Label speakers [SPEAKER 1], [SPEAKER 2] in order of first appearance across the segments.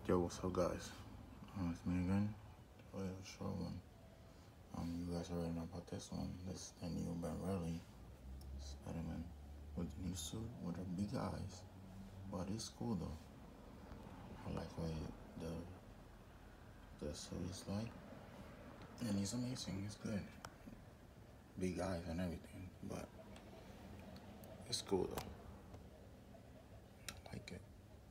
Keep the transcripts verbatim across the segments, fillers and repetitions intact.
[SPEAKER 1] Yo, what's up, guys? Uh, it's me again. Oh, yeah, short one. Um, you guys already know about this one. This is the new Ben Reilly Spider-Man with the new suit with the big eyes. But it's cool though. I like what the the suit is like, and it's amazing. It's good. Big eyes and everything, but it's cool though. I like it.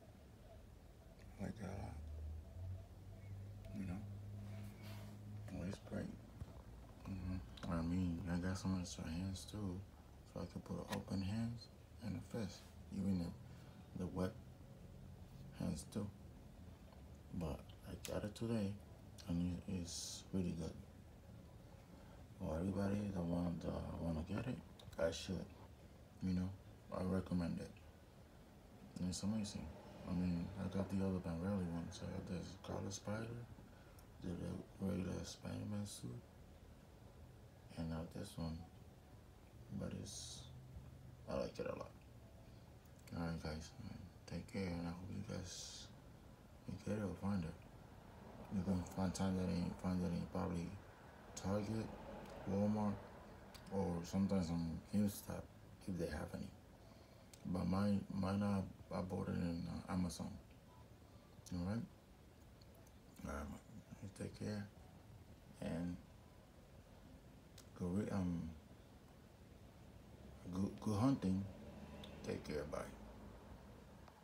[SPEAKER 1] I like it a lot. You know, well, it's great. Mm-hmm. I mean, I got some extra hands too, so I can put open hands and a fist, even the, the wet hands too. But I got it today, and it's really good. For everybody that want uh, want to get it, I should. You know, I recommend it. And it's amazing. I mean, I got the other Ben Reilly ones. I got this Scarlet Spider, the regular Spider-Man suit, and now this one. But it's, I like it a lot. Alright guys, take care, and I hope you guys you get it or find it. You're gonna find time that ain't find it in probably Target, Walmart, or sometimes on GameStop if they have any. But mine, mine I, I bought it in uh, Amazon. All right. Alright, take care and go re- um good, good hunting. Take care. Bye.